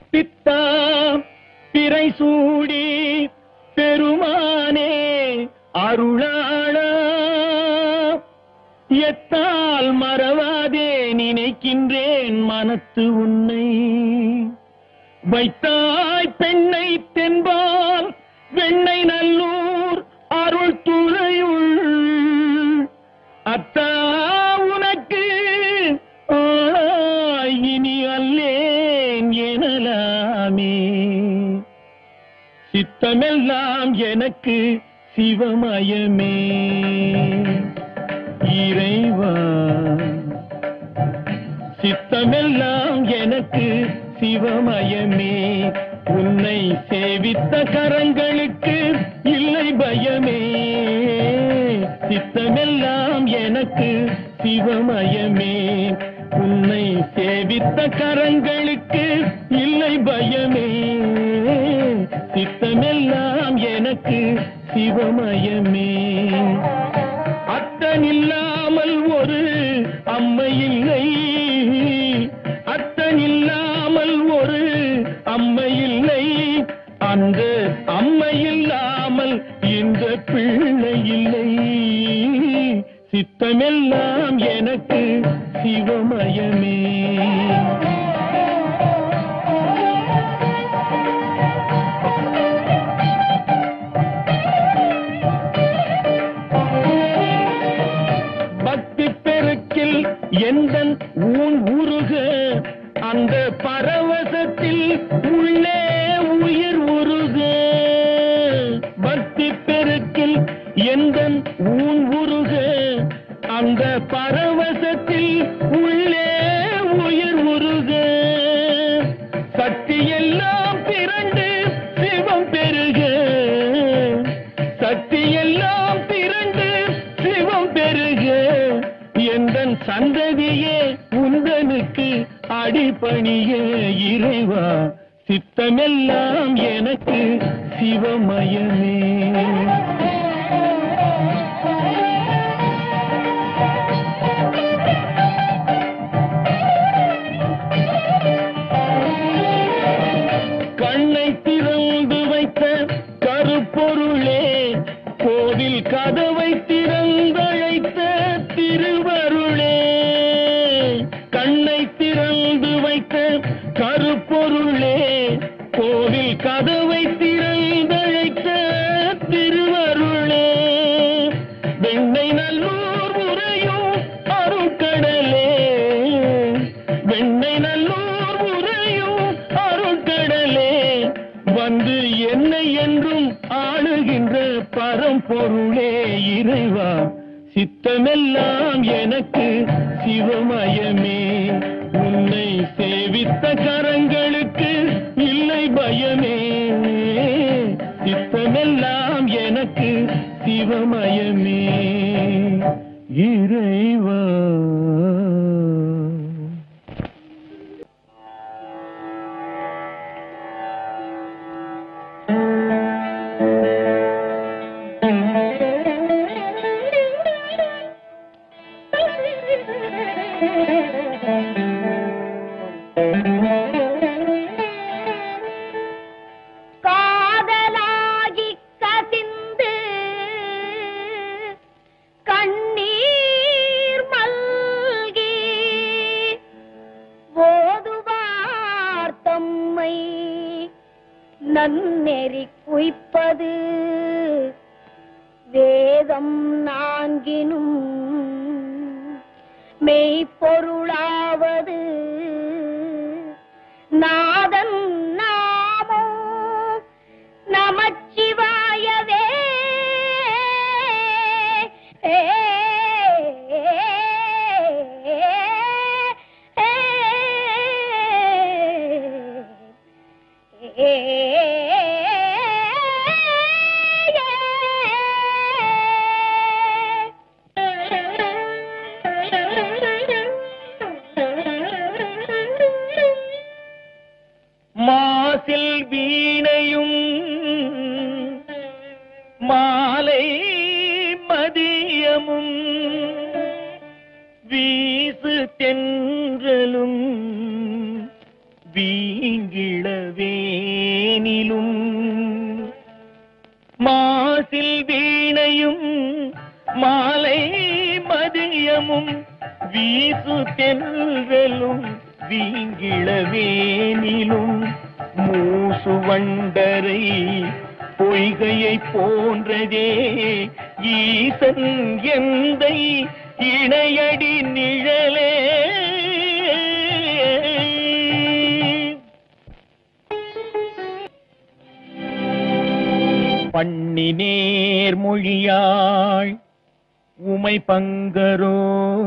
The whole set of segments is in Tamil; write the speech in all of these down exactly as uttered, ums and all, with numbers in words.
பித்தா பிறை சூடி பெருமானே அருளாளா எத்தால் மறவாதே நினைக்கின்றேன் மனத்து உன்னை வைத்தாய் பெண்ணை தென்பால் வெண்ணை நல்லூர் அருள் துறையுள் அத்தா உனக்கு இனி அல்லேன் எனலாமே சித்தமெல்லாம் எனக்கு சிவமயமே இறைவா சித்தமெல்லாம் எனக்கு சிவமயமே உன்னை சேவித்த கரங்களுக்கு இல்லை பயமே சித்தமெல்லாம் எனக்கு சிவமயமே உன்னை சேவித்த கரங்களுக்கு இல்லை பயமே சித்தமெல்லாம் எனக்கு சிவமயமே அத்தனில்லாமல் ஒரு அம்மை இல்லை அத்தனில்லாமல் ஒரு அம்மை இல்லை அந்த அம்மை இல்லாமல் இந்த பிள்ளை இல்லை சித்தமெல்லாம் எனக்கு சிவமயமே பக்தி பெருக்கில் எந்தன் ஊன் உருக அந்த பரவசத்தில் உள்ளே உயிர் உருக பக்தி பெருக்கில் எந்தன் ஊன் உருக அந்த பரவசத்தில் உள்ளே உயிர் உருக சக்தி எல்லாம் திரண்டு சிவம் பெருக சக்தி எல்லாம் திரண்டு சிவம் பெருக எந்தன் சந்ததியே உந்தனுக்கு அடிபணிய இறைவா சித்தமெல்லாம் எனக்கு சிவமயமே கண்ணை திறந்து வைத்த கருப்பொருளே கோவில் கதவை திறந்தழைத்த திருவருளே கண்ணை திறந்து வைத்த கருப்பொருளே கோவில் கதவை திறந்தழைத்த திருவருளே வெண்ணை நல்லூர் உரையும் அருட்கடலே வெண்ணை நல்லூர் உரையும் அருட்கடலே வந்து என்னை என்றும் ஆளுகின்ற பரம்பொருளே இறைவா சித்தமெல்லாம் எனக்கு சிவமயமே உன்னை சேவித்த கரங்களுக்கு இல்லை பயமே சித்தமெல்லாம் எனக்கு சிவமயமே இறைவா காதலாகி கசிந்து கண்ணீர் மல்கி ஓதுவார் தம்மை நன்னெறி குய்ப்பது வேதம் நான்கினும் மெய்ப்பொருளாவது நாதன் நாமோ நமச்சிவாயவே ஏ மாசில் வீணையும் மாலை மதியமும் வீசு தென்றலும் வீங்கியதே வீங்கிளவேனிலும் மாசில் வீணையும் மாலை மதியமும் வீசு தென்றலும் வீங்கிளவேனிலும் மூசு வண்டரை பொய்கையை போன்றதே ஈசன் எந்தை இணையடி நிழலே. பண்ணி நேர் மொழியாள் உமை பங்கரோ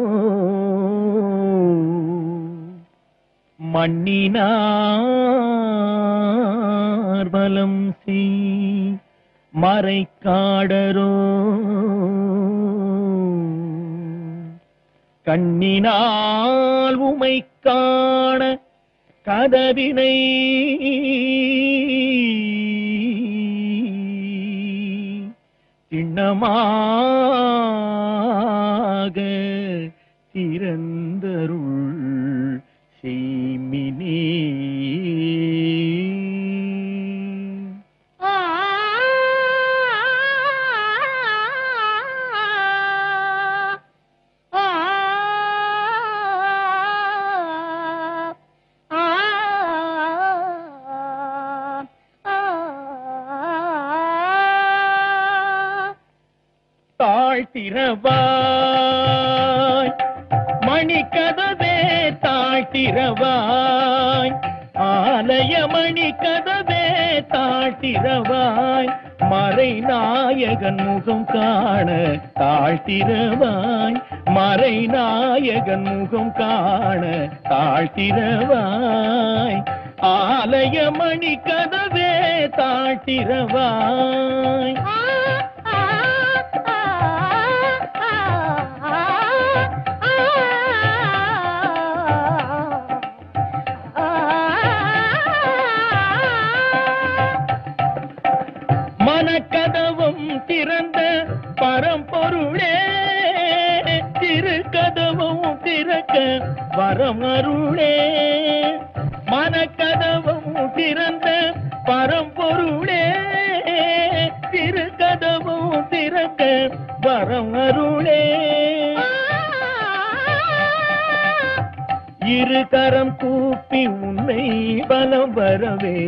மண்ணினார் பலம் செய் மறைக்காடரோ கண்ணினால் உமை காண கதவினை சின்னமாக திறந்தருள் செய்மினே. தாழ்த்திரவாய் மணிக்கதவே தாழ்த்திரவாய் ஆலய மணிக்கதவே தாழ்த்திரவாய் மறை நாயகன் முகம் காண தாழ்த்திரவாய் மறை நாயகன் முகம் காண தாழ்த்திரவாய் ஆலய மணிக்கதவே தாழ்த்திரவாய். மனக்கதவும் திறந்த பரம்பொருளே திருக்கதவும் திறக்க வரம் அருளே. மனக்கதவும் திறந்த பரம்பொருளே திருக்கதவும் திறக்க வரம் அருளே. இரு கரம் கூப்பி உன்னை பலம் வரவே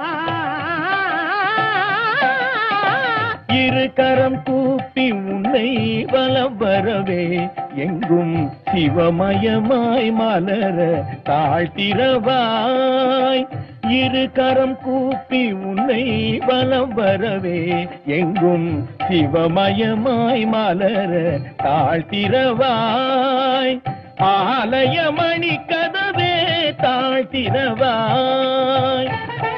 இரு கரம் கூப்பி உன்னை வலம் வரவே எங்கும் சிவமயமாய் மலர தாழ்த்திரவாய். இரு கரம் கூப்பி உன்னை வலம் வரவே எங்கும் சிவமயமாய் மலர தாழ்த்திரவாய். ஆலய மணி கதவே தாழ்த்திரவாய்.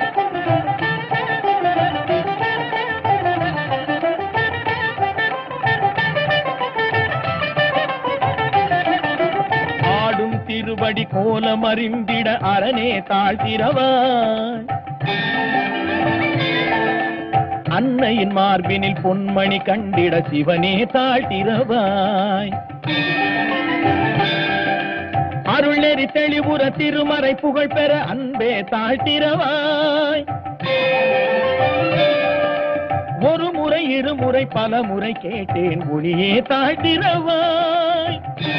திருவடி கோலம் அறிந்திட அரணே தாழ்த்திரவாய். அன்னையின் மார்பினில் பொன்மணி கண்டிட சிவனே தாழ்த்திரவாய். அருள் நெறி தெளிவுற திருமறை புகழ் பெற அன்பே தாழ்த்திரவாய். ஒரு முறை இருமுறை பல முறை கேட்டேன் ஒளியே தாழ்த்திரவாய்.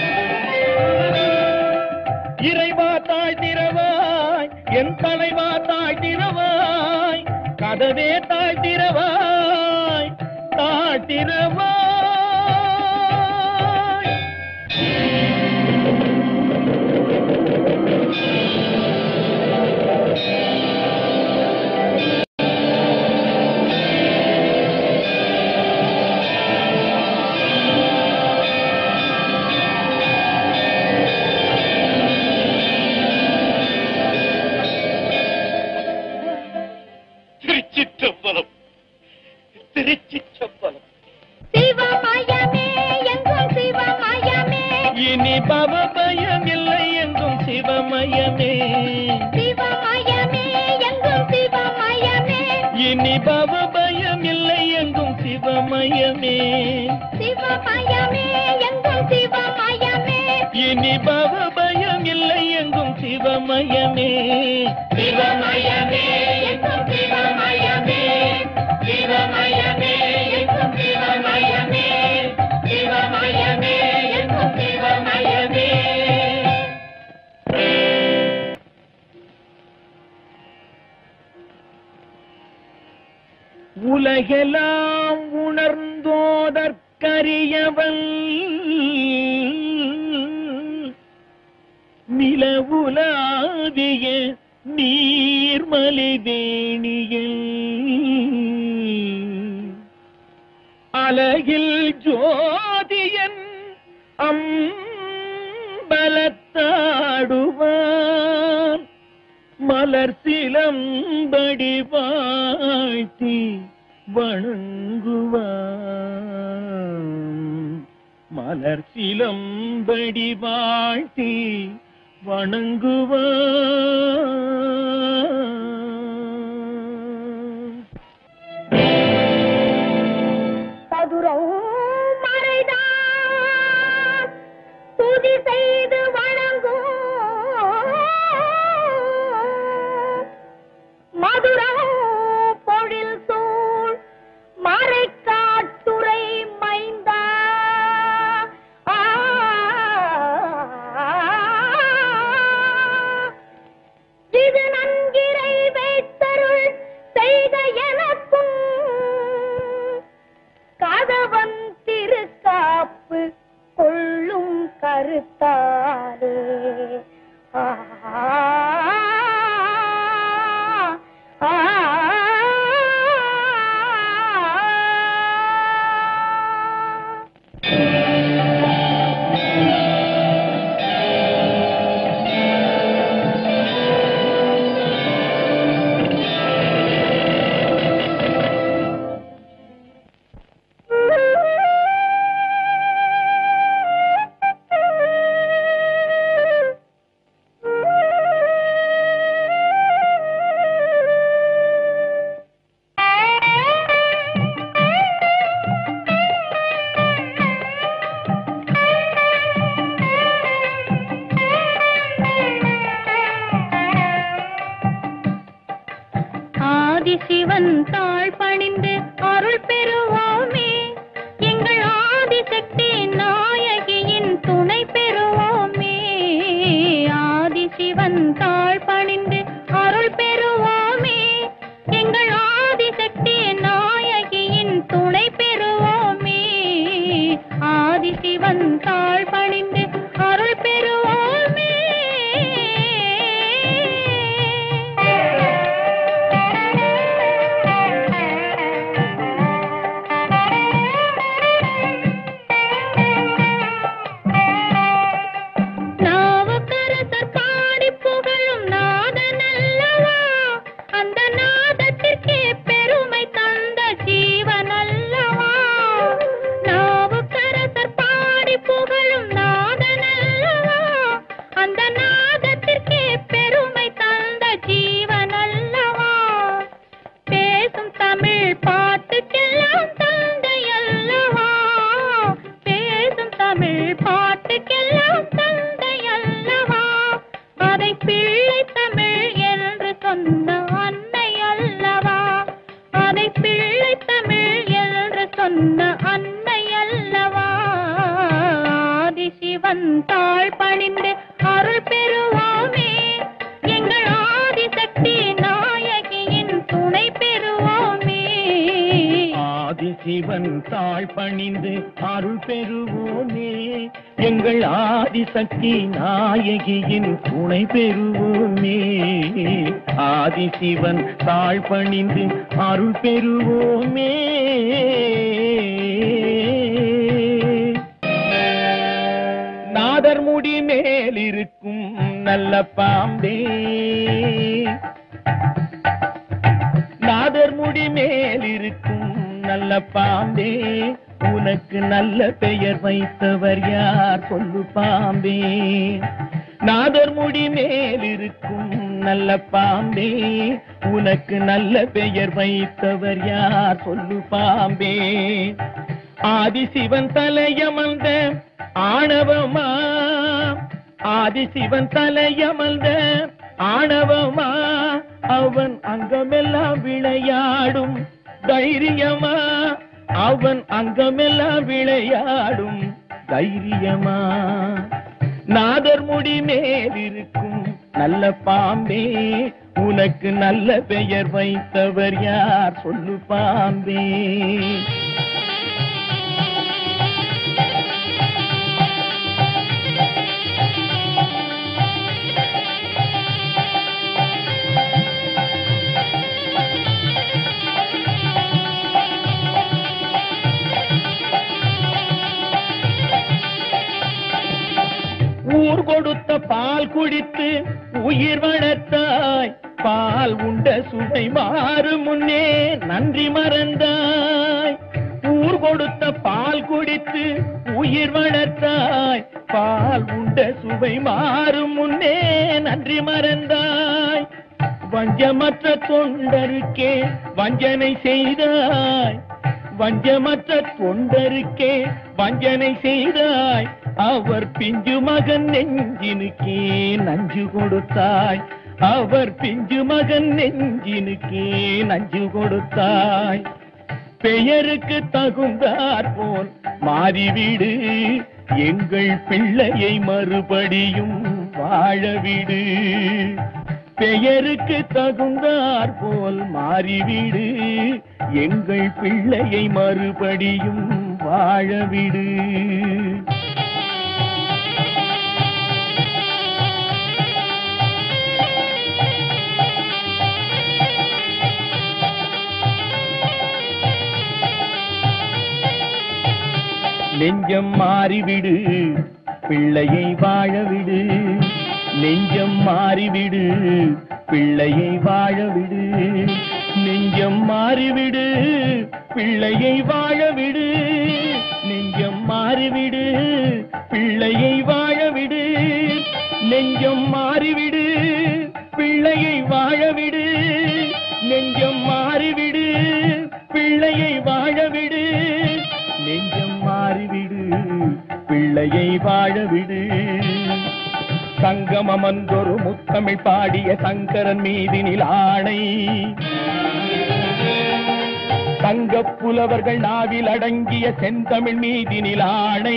இறைவா தாழ்த்திரவாய் என் தலைவா தாழ்த்திரவாய். கதவே தாழ்த்திரவாய் தாழ்த்திரவாய். திருச்சிற்றம்பலம் திருச்சிற்றம்பலம். சிவமயமே எங்கும் சிவமயமே. இனி பவ பயம் இல்லை எங்கும் சிவமயமே. சிவமயமே எங்கும் சிவமயமே. இனி பவ பயம் இல்லை எங்கும் சிவமயமே. சிவமயமே எங்கும் சிவமயமே. இனி பவ பயம் இல்லை எங்கும் சிவமயமே. சிவ சிவமயமே எங்கும் சிவமயமே சிவமயமே எங்கும் சிவமயமே சிவமயமே எங்கும் சிவமயமே. உலகெல்லாம் உணர்ந்தோதற்கரியவன் நிலவுலாவிய நீர்மலிவேணியில் அலகில் ஜோதியன் அம்பலத்தாடுவான் மலர் சிலம்படி வாழ்த்தி வணங்குவான் மலர் சிலம்படி வாழ்த்தி வணங்குவான். சதுரம் மறைதான் துதி செய்து வணங்கும் மதுரம் பொழில் சூழ் மறைக்காட்டுரை மைந்தா இது நன்கிறை வைத்தருள் செய்த எனக்கும் கதவன் திருக்காப்பு கொள்ளும் கருத்தாரே. ஆ ஆ ஆதிசிவன் தாழ் பணிந்து அருள் பெறுவோமே எங்கள் ஆதிசக்தி நாயகியின் துணை பெறுவோமே. ஆதிசிவன் தாழ் பணிந்து அருள் பெறுவோமே எங்கள் ஆதிசக்தி நாயகியின் துணை பெறுவோமே. ஆதிசிவன் தாழ் பணிந்து அருள் பெறுவோமே. ஆதிசிவன் தாழ் பணிந்து அருள் பெறுவோமே எங்கள் ஆதிசக்தி நாயகியின் துணை பெறுவோமே. ஆதிசிவன் தாழ் பணிந்து அருள் பெறுவோமே எங்கள் ஆதிசக்தி நாயகியின் துணை பெறுவோமே. ஆதிசிவன் தாழ் பணிந்து அருள் பெறுவோமே. நாதர் முடி மேலிருக்கும் நல்ல பாம்பே நாதர் முடி மேலிருக்கும் நல்ல பாம்பே உனக்கு நல்ல பெயர் வைத்தவர் யார் சொல்லு பாம்பே. நாதர் முடி மேலிருக்கும் நல்ல பாம்பே உனக்கு நல்ல பெயர் வைத்தவர் யார் சொல்லு பாம்பே. ஆதிசிவன் தலையமர்ந்த ஆணவமா ஆதிசிவன் தலையமர்ந்த ஆணவமா அவன் அங்கமெல்லாம் விளையாடும் தைரியமா, அவன் அங்கமெல்லாம் விளையாடும் தைரியமா. நாதர் முடி மேலிருக்கும் நல்ல பாம்பே, உனக்கு நல்ல பெயர் வைத்தவர் யார் சொல்லு பாம்பே. ஊர் கொடுத்த பால் குடித்து உயிர் வளர்த்தாய், பால் உண்ட சுவை மாறு முன்னே நன்றி மறந்தாய். ஊர் கொடுத்த பால் குடித்து உயிர் வளர்த்தாய், பால் உண்ட சுவை மாறு முன்னே நன்றி மறந்தாய். வஞ்சமற்ற தொண்டருக்கே வஞ்சனை செய்தாய், வஞ்சமற்ற தொண்டருக்கே வஞ்சனை செய்தாய். அவர் பிஞ்சு மகன் நெஞ்சினுக்கே நஞ்சு கொடுத்தாய், அவர் பிஞ்சு மகன் நெஞ்சினுக்கே நஞ்சு கொடுத்தாய். பெயருக்கு தகுந்தாற் போல் மாறிவிடு, எங்கள் பிள்ளையை மறுபடியும் வாழவிடு. பெயருக்கு தகுந்தாற் போல் மாறிவிடு, எங்கள் பிள்ளையை மறுபடியும் வாழவிடு. நெஞ்சம் மாறிவிடு, பிள்ளையை வாழவிடு. நெஞ்சம் மாறிவிடு, பிள்ளையை வாழவிடு. நெஞ்சம் மாறிவிடு, பிள்ளையை வாழவிடு. நெஞ்சம் மாறிவிடு, பிள்ளையை வாழவிடு. நெஞ்சம் மாறிவிடு, பிள்ளையை வாழவிடு. நெஞ்சம் மாறிவிடு, பிள்ளையை வாழவிடு. நெஞ்சம் மாறிவிடு, பிள்ளையை வாழவிடு. சங்கமமன்றொரு முத்தமிழ் பாடிய சங்கரன் மீதினில் ஆணை, சங்கப் புலவர்கள் நாவில் அடங்கிய செந்தமிழ் மீதினில் ஆணை.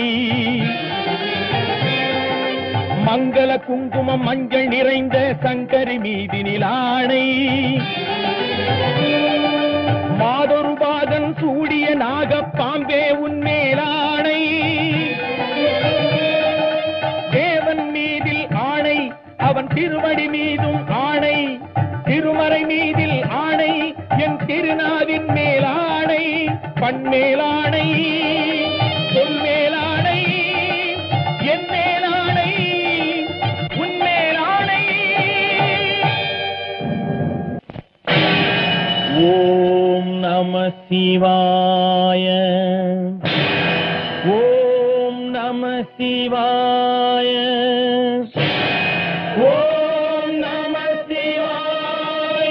மங்கள குங்குமம் மஞ்சள் நிறைந்த சங்கரி மீதினில் ஆணை. மாதொரு பாகன் சூடிய நாகப்பாம்பே உன்மேலாணை. தேவன் மீதில் ஆணை, அவன் திருவடி மீதும் ஆணை. திருமறை மீதில் ஆணை, என் திருநாவின் மேலாணை. பண்மேலாணை, சொல் மேலாணை, என் மேலாணை, உன் மேலாணை. ஓம் நம சிவாய, ஓம் நம சிவாய, ஓம் நம சிவாய.